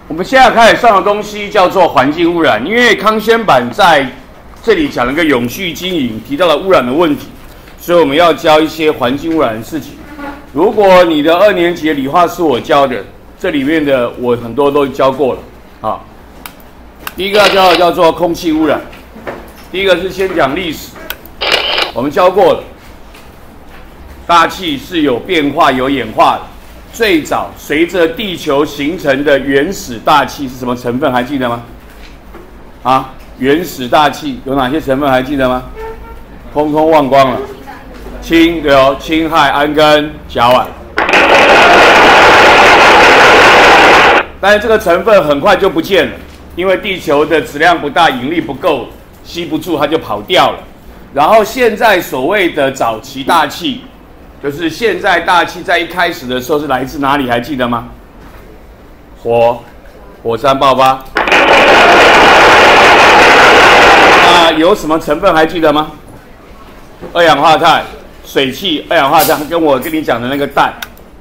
我们现在开始上的东西叫做环境污染，因为康轩版在这里讲了一个永续经营，提到了污染的问题，所以我们要教一些环境污染的事情。如果你的2年级的理化是我教的，这里面的我很多都教过了啊。第一个要教的叫做空气污染，第一个是先讲历史，我们教过了，大气是有变化有演化的。最早随着地球形成的原始大气是什么成分？还记得吗？啊，原始大气有哪些成分？还记得吗？通通忘光了。氢，对哦，氢、氦、氨跟甲烷。但是这个成分很快就不见了，因为地球的质量不大，引力不够，吸不住，它就跑掉了。然后现在所谓的早期大气。就是现在大气在一开始的时候是来自哪里？还记得吗？火山爆发。那有什么成分还记得吗？二氧化碳、水汽、二氧化碳，跟我跟你讲的那个氮。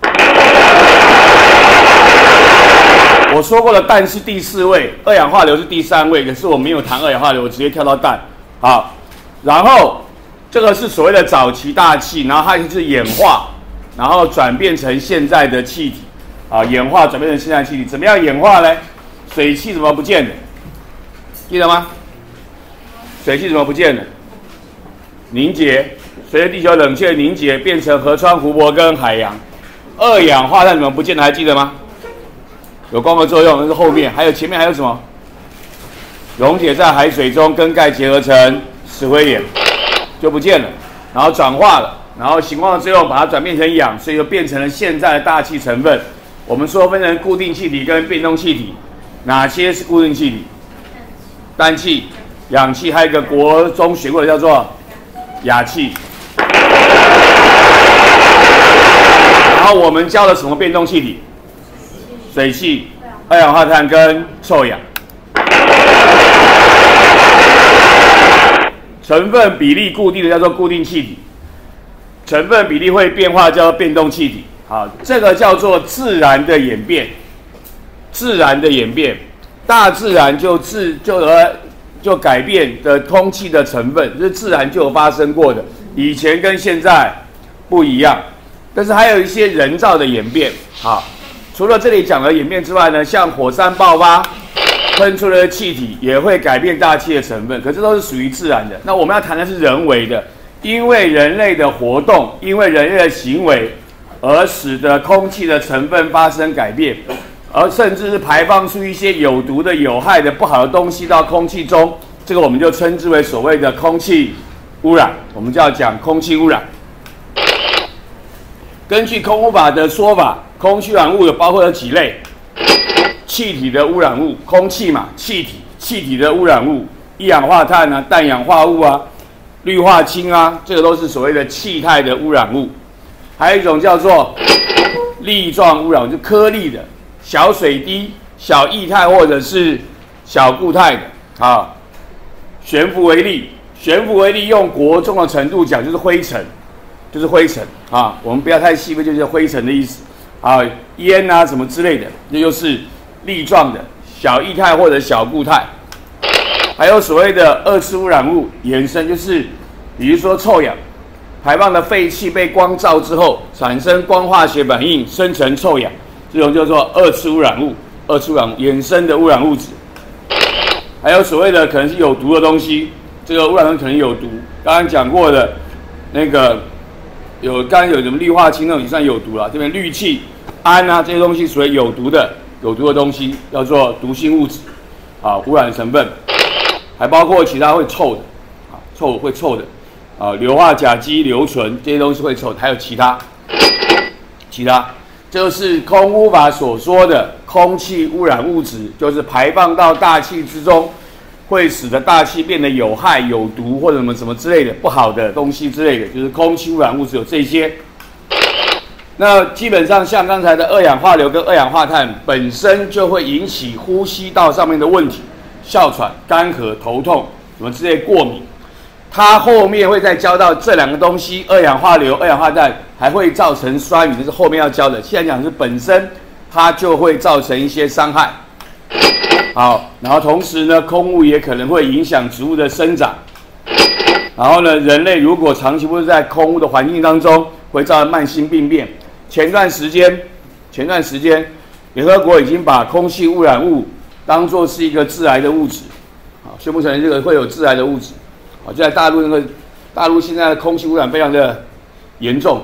我说过了，氮是第4位，二氧化硫是第3位，可是我没有谈二氧化硫，我直接跳到氮。好，然后。这个是所谓的早期大气，然后它就是演化，然后转变成现在的气体，啊，演化转变成现在的气体，怎么样演化呢？水汽怎么不见了？记得吗？水汽怎么不见了？凝结，随着地球冷却凝结，变成河川、湖泊跟海洋。二氧化碳怎么不见了？还记得吗？有光合作用，那是后面，还有前面还有什么？溶解在海水中，跟钙结合成石灰岩。就不见了，然后转化了，然后行光合作用把它转变成氧，所以就变成了现在的大气成分。我们说分成固定气体跟变动气体，哪些是固定气体？氮气、氧气，还有一个国中学过的叫做氩气。然后我们教了什么变动气体？水汽、二氧化碳跟臭氧。成分比例固定的叫做固定气体，成分比例会变化叫做变动气体。好，这个叫做自然的演变。自然的演变，大自然就改变的空气的成分，这是自然就有发生过的，以前跟现在不一样。但是还有一些人造的演变。好，除了这里讲的演变之外呢，像火山爆发。喷出的气体也会改变大气的成分，可是都是属于自然的。那我们要谈的是人为的，因为人类的活动，因为人类的行为，而使得空气的成分发生改变，而甚至是排放出一些有毒的、有害的、不好的东西到空气中，这个我们就称之为所谓的空气污染。我们就要讲空气污染。根据空污法的说法，空气污染物有包括了几类。气体的污染物，空气嘛，气体的污染物，一氧化碳啊、氮氧化物啊、氯化氢啊，这个都是所谓的气态的污染物。还有一种叫做粒状污染物，就颗粒的小水滴、小液态或者是小固态的啊。悬浮微粒，悬浮微粒用国中的程度讲就是灰尘，啊。我们不要太细微，就是灰尘的意思啊，烟啊什么之类的，这就是粒状的小液态或者小固态。还有所谓的二次污染物衍生，就是比如说臭氧排放的废气被光照之后产生光化学反应生成臭氧，这种叫做二次污染物衍生的污染物质。还有所谓的可能是有毒的东西，这个污染物可能有毒，刚刚讲过的那个刚刚有什么氯化氢那种也算有毒了，这边氯气、氨啊这些东西属于有毒的东西，叫做毒性物质啊，污染成分。还包括其他会臭的啊，会臭的啊，硫化钾基硫醇这些东西会臭的，还有其他，这就是空污法所说的空气污染物质，就是排放到大气之中，会使得大气变得有害、有毒或者什么之类的不好的东西之类的，就是空气污染物质有这些。那基本上像刚才的二氧化硫跟二氧化碳本身就会引起呼吸道上面的问题，哮喘、干咳、头痛什么之类过敏。它后面会再教到这两个东西，二氧化硫、二氧化碳还会造成酸雨，这是后面要教的。现在讲是本身它就会造成一些伤害， 好，然后同时呢，空污也可能会影响植物的生长。然后呢，人类如果长期不是在空污的环境当中，会造成慢性病变。前段时间，联合国已经把空气污染物当作是一个致癌的物质，宣布成这个会有致癌的物质。就在大陆现在的空气污染非常的严重，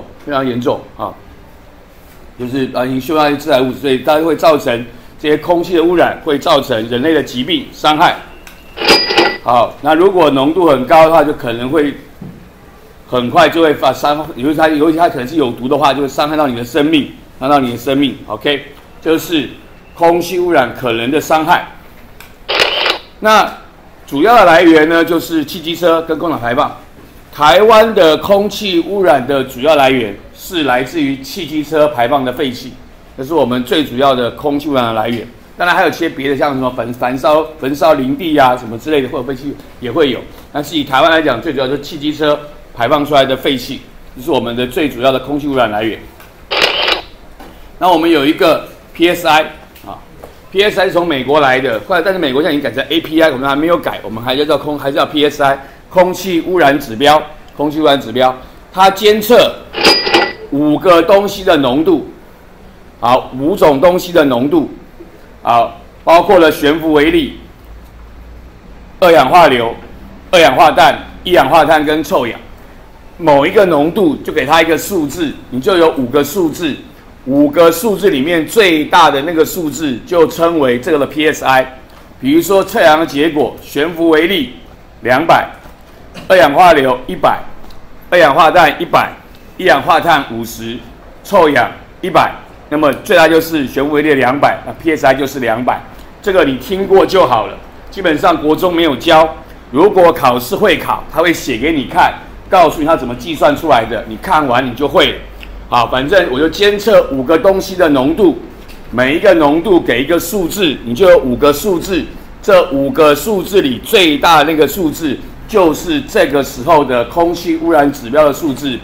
就是已经嗅到一些致癌物质，所以它会造成这些空气的污染，会造成人类的疾病伤害。好，那如果浓度很高的话，就可能会很快就会伤害，尤其它可能是有毒的话，就会伤害到你的生命，OK， 就是空气污染可能的伤害。那主要的来源呢，就是汽机车跟工厂排放。台湾的空气污染的主要来源是来自于汽机车排放的废气，这是我们最主要的空气污染的来源。当然还有一些别的，像什么焚烧林地啊什么之类的，或者废气也会有。但是以台湾来讲，最主要就是汽机车排放出来的废气，这是我们的最主要的空气污染来源。那我们有一个 PSI 啊 ，PSI 是从美国来的，后来但是美国现在已经改成 API， 我们还没有改，我们还是叫 PSI 空气污染指标，它监测5个东西的浓度，好，5种东西的浓度。好，包括了悬浮微粒、二氧化硫、二氧化氮、一氧化碳跟臭氧。某一个浓度就给它一个数字，你就有5个数字，5个数字里面最大的那个数字就称为这个的 PSI。比如说测量的结果，悬浮微粒200，二氧化硫100，二氧化氮100，一氧化碳50，臭氧100。那么最大就是悬浮微粒200，那 PSI 就是200，这个你听过就好了。基本上国中没有教，如果考试会考，他会写给你看，告诉你他怎么计算出来的，你看完你就会了。好，反正我就监测5个东西的浓度，每一个浓度给一个数字，你就有5个数字，这5个数字里最大的那个数字就是这个时候的空气污染指标的数字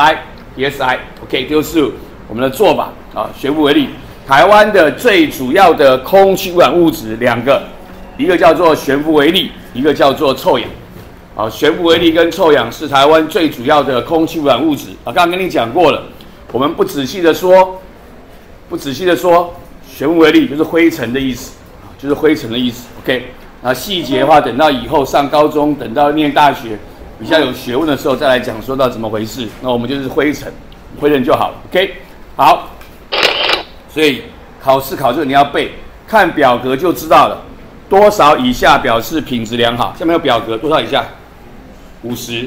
PSI，OK， 就是我们的做法。悬浮微粒，台湾的最主要的空气污染物质2个，一个叫做悬浮微粒，一个叫做臭氧。悬浮微粒跟臭氧是台湾最主要的空气污染物质。刚刚跟你讲过了，我们不仔细的说，悬浮微粒就是灰尘的意思，OK， 那细节的话，等到以后上高中，等到念大学比较有学问的时候再来讲说到怎么回事。那我们就是灰尘就好了 ，OK， 好。所以考试考这个你要背，看表格就知道了。多少以下表示品质良好？下面有表格，多少以下？50。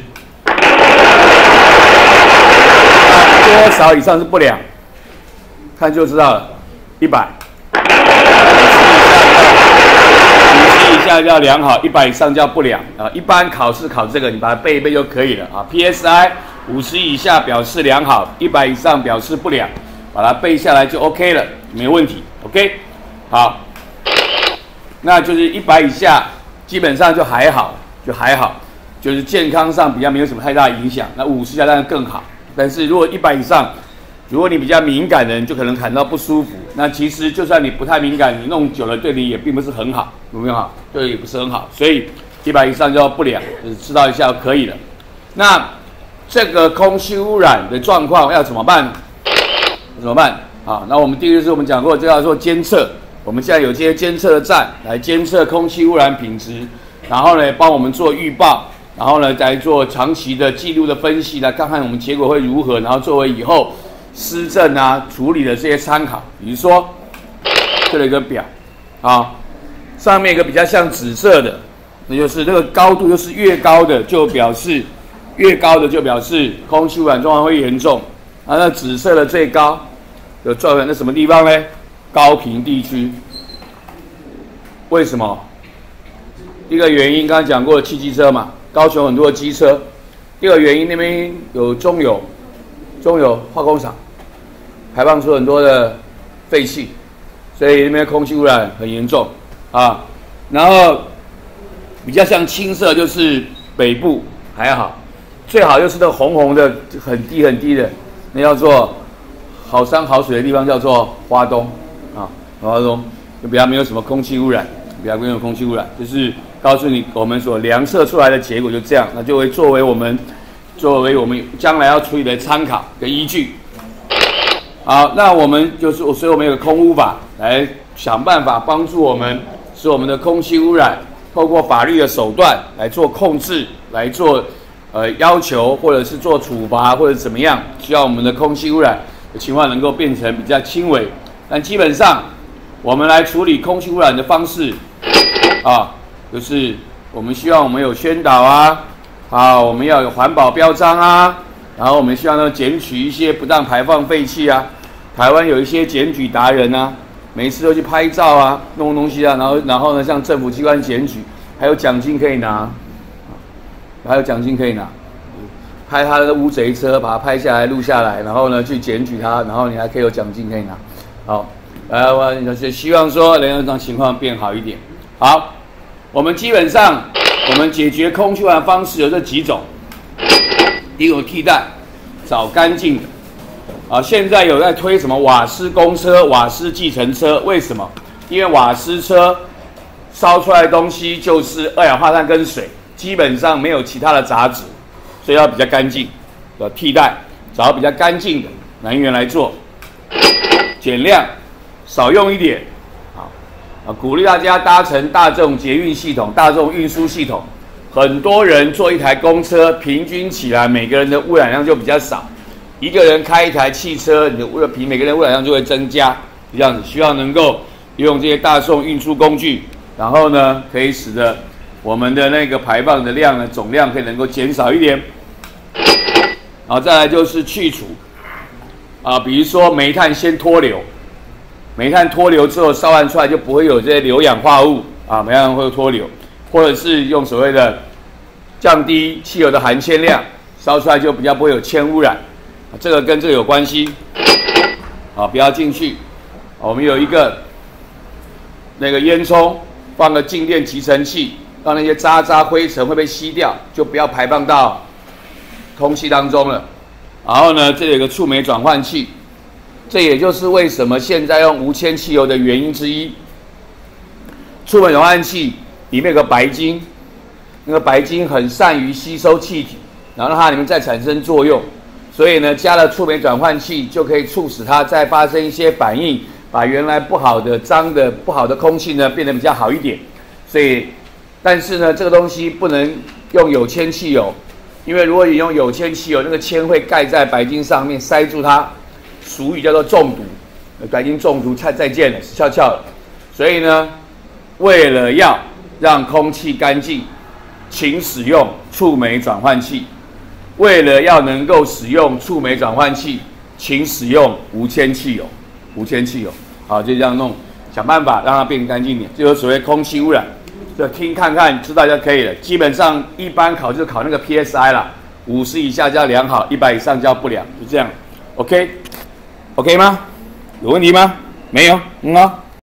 多少以上是不良？看就知道了。100。50以下叫良好，100以上叫不良啊。一般考试考这个，你把它背一背就可以了啊。PSI 50以下表示良好，100以上表示不良。把它背下来就 OK 了，没问题 ，OK， 好，那就是100以下，基本上就还好，就是健康上比较没有什么太大影响。那50以下当然更好，但是如果100以上，如果你比较敏感的人，就可能感到不舒服。那其实就算你不太敏感，你弄久了对你也并不是很好，有没有好？对，也不是很好，所以100以上就要不良，就是知道一下就可以了。那这个空气污染的状况要怎么办？好，那我们第一个是我们讲过，这叫做监测。我们现在有这些监测的站来监测空气污染品质，然后呢帮我们做预报，然后呢再做长期的记录的分析，来看看我们结果会如何，然后作为以后施政啊处理的这些参考。比如说这里有一个表啊，上面一个比较像紫色的，那就是这个高度，就是越高的就表示空气污染状况会严重。那紫色的最高有状况在什么地方呢？高屏地区。为什么？第一个原因刚才讲过汽机车嘛，高雄很多的机车。第二个原因那边有中油化工厂，排放出很多的废气，所以那边空气污染很严重啊。然后比较像青色就是北部还好，最好就是那个红红的很低很低的。那叫做好山好水的地方叫做花东啊，花东就比较没有什么空气污染，比较没有空气污染，就是告诉你我们所量测出来的结果就这样，那就会作为我们将来要处理的参考跟依据。好，那我们所以我们有个空污法来想办法帮助我们，使我们的空气污染透过法律的手段来做控制，来做要求，或者是做处罚，或者怎么样，希望我们的空气污染的情况能够变成比较轻微。但基本上，我们来处理空气污染的方式，就是我们希望我们有宣导我们要有环保标章然后我们希望能检举一些不当排放废气台湾有一些检举达人每次都去拍照弄东西然后呢向政府机关检举，还有奖金可以拿，拍他的乌贼车，把它拍下来录下来，然后呢去检举他，然后你还可以有奖金可以拿。好，我希望说能让情况变好一点。好，我们基本上我们解决空气污染方式有这几种。第一个替代，找干净的。现在有在推什么瓦斯公车、瓦斯计程车？为什么？因为瓦斯车烧出来的东西就是二氧化碳跟水，基本上没有其他的杂质，所以要比较干净。要替代，找比较干净的能源来做，减量，少用一点。鼓励大家搭乘大众捷运系统、大众运输系统。很多人坐一台公车，平均起来每个人的污染量就比较少。一个人开一台汽车，你的每个人污染量就会增加。这样子，希望能够利用这些大众运输工具，然后呢，可以使得我们的那个排放的量呢，总量可以能够减少一点。然后再来就是去除，比如说煤炭先脱硫，煤炭脱硫之后烧完出来就不会有这些硫氧化物煤炭会脱硫。或者是用所谓的降低汽油的含铅量，烧出来就比较不会有铅污染，这个跟这个有关系，不要进去。我们有一个那个烟囱，放个静电集尘器，让那些渣灰尘会被吸掉，就不要排放到空气当中了。然后呢，这里有个触媒转换器，这也就是为什么现在用无铅汽油的原因之一。触媒转换器里面有个白金，那个白金很善于吸收气体，然后让它里面再产生作用，所以呢，加了触媒转换器就可以促使它再发生一些反应，把原来不好的、脏的、不好的空气呢变得比较好一点。所以，但是呢，这个东西不能用有铅汽油，因为如果你用有铅汽油，那个铅会盖在白金上面塞住它，俗语叫做中毒，白金中毒再见了，死翘翘了。所以呢，为了要让空气干净，请使用触媒转换器。为了要能够使用触媒转换器，请使用无铅汽油。无铅汽油，好，就这样弄，想办法让它变干净点，就是所谓空气污染。就听看看，知道就可以了。基本上一般考就考那个 PSI 啦，50以下叫良好，100以上叫不良，就这样。OK 吗？有问题吗？没有，好。